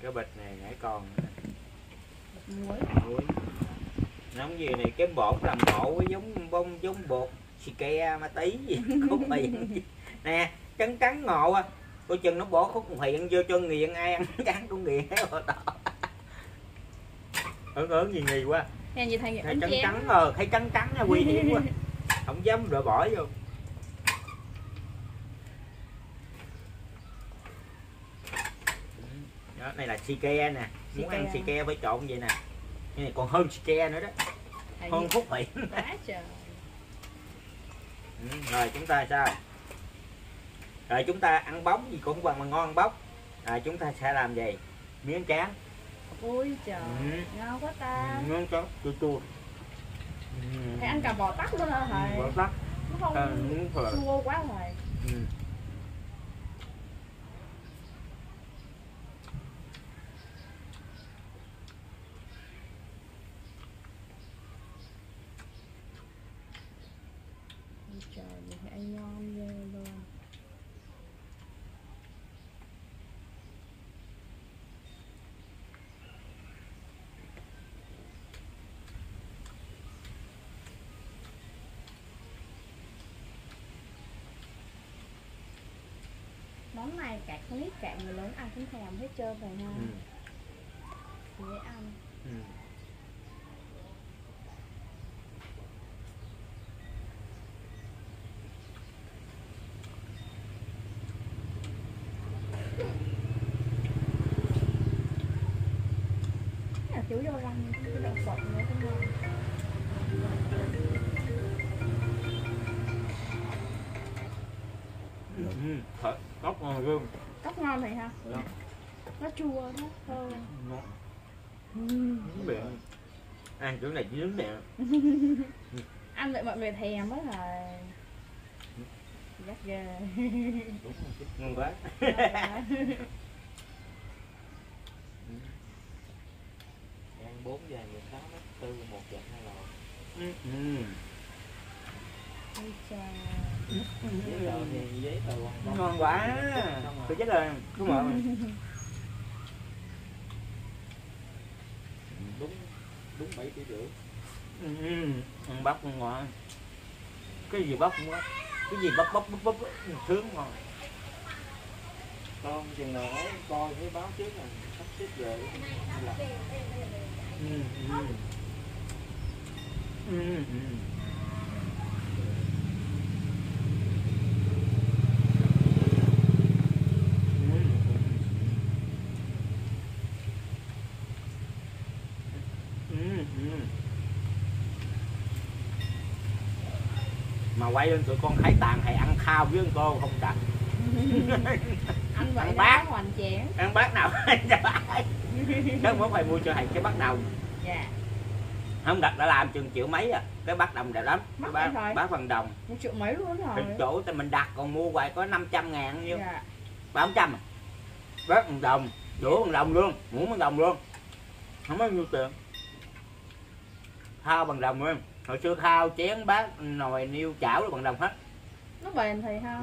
cái bịch này nãy còn muối. nóng gì này cái bột làm bộ giống bông giống bột xì ke ma tí gì khúc miệng nè trắng trắng ngộ à, coi chừng nó bỏ khúc hiện vô cho nghiện ai ăn trắng cũng nghiện hết rồi đó. Ớn gì nghi quá. Nghe gì thầy thấy trắng trắng rồi, thấy trắng trắng là nguy hiểm quá. Không dám rồi bỏ vô. Đó, này là xì ke nè, muốn ăn xì ke phải trộn vậy nè. Cái này còn hơn xì ke nữa đó. Hơn khúc miệng. Quá trời. Rồi chúng ta sao? Rồi chúng ta ăn bóng gì cũng bằng mà ngon bóc. Rồi chúng ta sẽ làm gì? Miếng tráng. Ôi trời, ngon quá ta. Ngon chó, chua chua. Thầy ăn cả bò tắc luôn hả thầy? Bò tắc. Nó không chua quá thầy. Trời, mình ăn ngon ghê luôn. Món này cả con nít cả người lớn ăn cũng thèm hết trơn rồi ha. Dễ ăn. Chú vô răng cái đậu phộng nữa cũng ngon. Cốc ngon gương. Cốc ngon này ha. Nó chua nó thơm. Ngon. Ăn chỗ này chỉ nướng nè. Ăn vậy mọi người thèm mới là rất ghê. Ngon quá. Ăn 4 giờ 16 mét 4 1 giờ 2 lò. Giấy tờ ngon quá. Tôi chắc là đúng rồi. Đúng 7 tỷ rưỡi. Ăn bắp ngon. Cái gì bắp cũng quá. Cái gì bắp sướng ngon. Con chừng nào ấy coi thấy báo trước là sắp xếp về là mà quay lên tụi con thấy Tàn thầy ăn khao với cô không đặt. Ăn vậy ăn bát hoành tráng. Ăn bát nào cho ai chắc mới phải mua cho thầy cái bát đồng. Dạ. Không đặt đã làm chừng triệu mấy à, cái bát đồng đẹp lắm. Bát bằng đồng 1 triệu mấy luôn rồi. Cái chỗ thì mình đặt còn mua hoài có 500.000 nhiêu. Dạ. 300 à. Bát bằng đồng, đũa bằng đồng luôn, muỗng bằng đồng luôn, không có nhiêu tiền. Khao bằng đồng luôn, hồi xưa khao chén bát nồi niêu chảo là bằng đồng hết. Nó bền thì ha.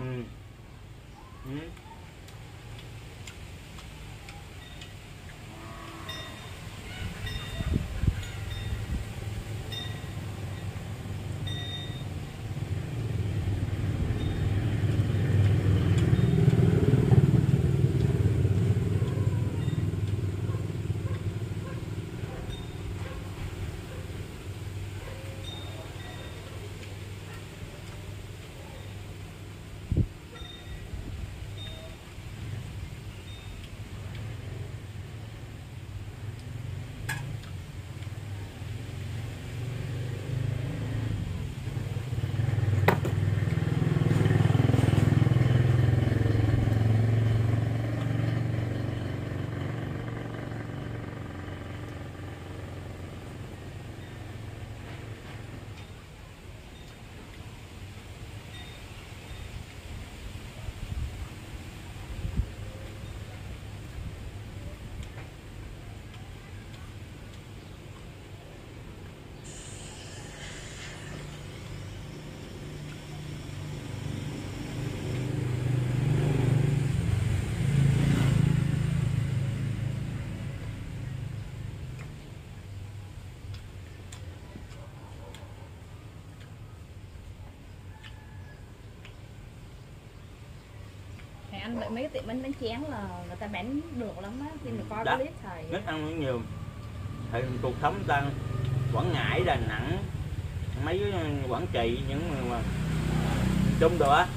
anh mấy cái tiệm bánh chén là người ta bán được lắm á, khi mà coi Đó. clip thầy. Nhất ăn cũng nhiều. Thì cuộc sống ta Quảng Ngãi, Đà Nẵng, mấy Quảng Trị, những mà miền Trung đồ á,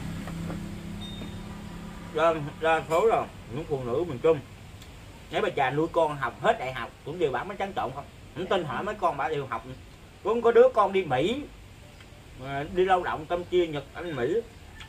Dạ. ra số rồi những phụ nữ miền Trung, nếu bà già nuôi con học hết đại học cũng đều bán bánh tráng trộn không. Không tin hỏi mấy con bà đều học. Cũng có đứa con đi Mỹ, đi lao động Campuchia, Nhật, Anh, Mỹ.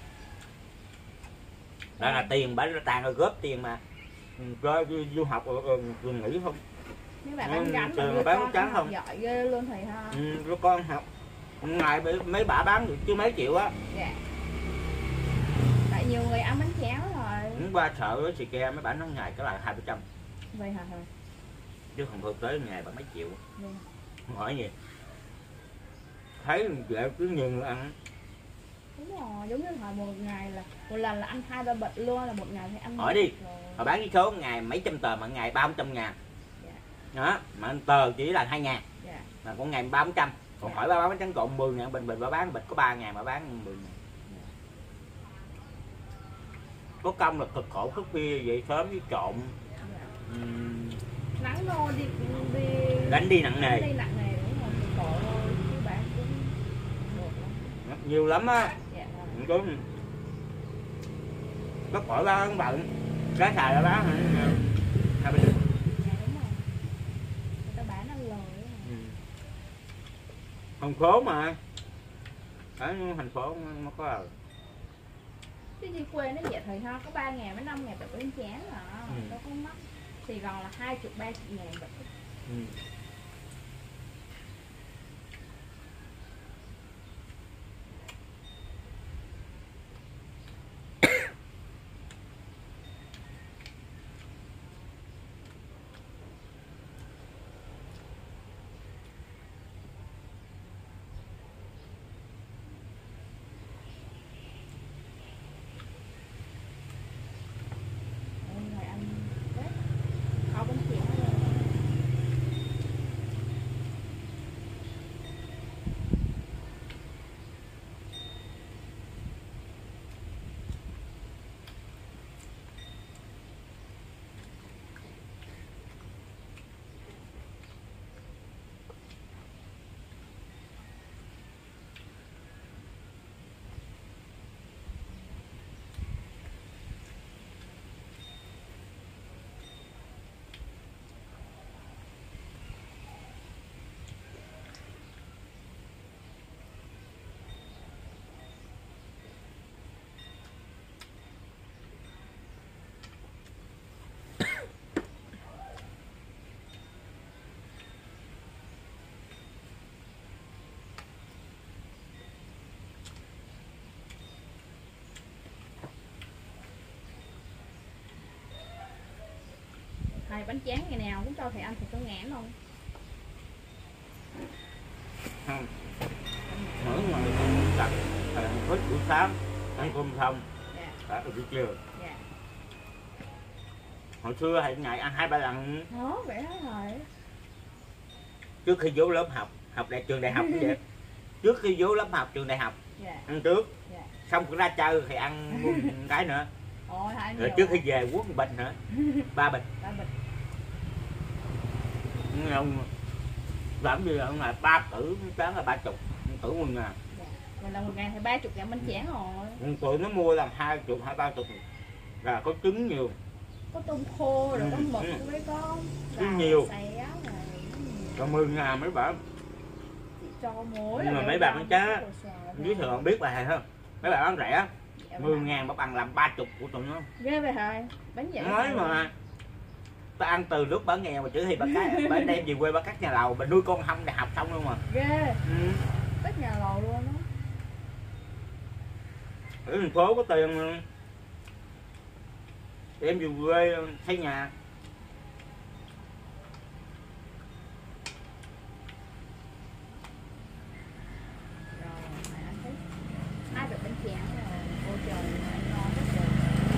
Đó là tiền bà tàn rồi, góp tiền mà cho du học rồi nghỉ không. Mấy bạn bán gánh Trường mà bán con trắng học không? giỏi ghê luôn thầy ha. Đứa con học ngày mấy bà bán được chứ mấy triệu á. Dạ. Tại nhiều người ăn bánh chéo rồi. Cũng qua sợ đó, xì ke mấy bà nói ngày có là 200. Vậy hả thầy? Chứ không thực tế ngày bà mấy triệu. Vậy. Hỏi gì thấy vậy cứ nhiều người ăn. Đúng rồi, giống như hồi một ngày là một lần là ăn 2-3 bịch luôn, là một ngày phải ăn. Hỏi đi. Rồi. Họ bán cái số ngày mấy trăm tờ mà ngày 300 ngàn. Dạ. Đó, mà tờ chỉ là 2 ngàn. Dạ. Mà có ngày 300. Còn Dạ. hỏi bà bán bánh tráng trộn 10 ngàn bình bà bán bịch có 3 ngàn mà bán 10 ngàn. Có công là cực khổ thức khuya dậy sớm với trộn. Dạ. Nắng nô đi Đánh đi nặng nề. Đánh đi nặng nề đúng rồi, thì khổ thôi chứ bán cũng được lắm. Nhiều lắm á. Dạ rồi. Đúng. Có khỏi bán bận. Cá xài là bán 2 bình. Dạ đúng rồi. Người ta bán ăn lời đó. Thành phố mà. Ở thành phố nó có. Chứ đi quê nó vậy thầy ha, có 3.000 với 5.000 bịch bánh chén à, đâu có mắc. Sài Gòn là 20-30 ngàn bịch. Rồi ăn Tết, kho bánh chén luôn. Thầy bánh tráng ngày nào cũng cho thầy ăn thịt con ngán không? Không. Mỗi ngày đặt hết buổi sáng ăn cơm xong. Dạ. Đã được chưa? Dạ. Hồi xưa thầy ngày ăn 2-3 lần. Đó, vậy đó thầy. Trước khi vô lớp học đại trường đại học cũng vậy. Trước khi vô lớp học trường đại học Dạ. ăn trước. Dạ. Xong ra chơi thì ăn một cái nữa. Ôi thầy ăn Rồi nhiều trước khi à? về quất 1 bịch nữa. 3 bịch. 3 bịch. Ông làm gì ông là 3 tử sáng là 30, tử 10 ngàn. Dạ. Rồi là một ngày thì 30 ngàn bánh tráng rồi. Tụi nó mua làm 20, 30 là có trứng nhiều. Có tôm khô rồi có mực với có Trứng nhiều. xé rồi. Còn 10 ngàn mấy bạn. Chị cho muối. Nhưng mà mấy bạn bán trá dưới thường không biết bà không? Mấy bạn bán rẻ. Dạ, 10 ngàn mà bằng làm 30 của tụi nó. ghê vậy thầy. Bánh vậy. Nói mà ta ăn từ lúc bà nghèo mà chữ thì bà đem về quê bà cắt nhà lầu bà nuôi con không đại học xong luôn mà. Ghê. Cắt nhà lầu luôn đó. Ở thành phố có tiền đem về quê xây nhà. Rồi mày ăn thấy 2 bịch bánh tráng rồi. Ôi trời ăn ngon quá trời.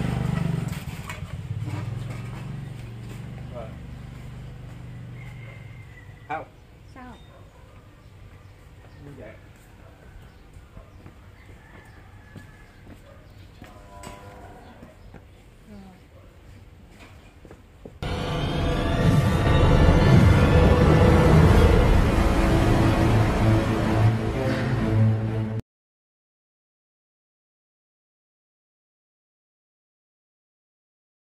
Rồi. Không. Sao? Như vậy.